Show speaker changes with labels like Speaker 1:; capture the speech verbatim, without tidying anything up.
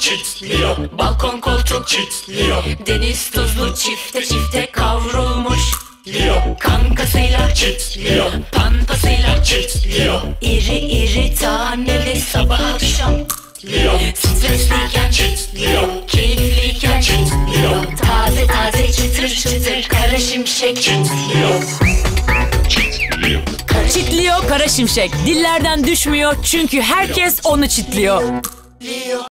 Speaker 1: çitliyor. Balkon koltuk çitliyor. Deniz tuzlu çifte çifte kavrulmuş Leo. Kankasıyla çitliyor. Pampasıyla çitliyor. İri iri taneli sabah akşam Leo. Stresliyken çitliyor. Keyifliyken çitliyor. Taze taze çıtır çıtır kara şimşek çitliyor.
Speaker 2: Çitliyor kara şimşek. Dillerden düşmüyor çünkü herkes onu çitliyor.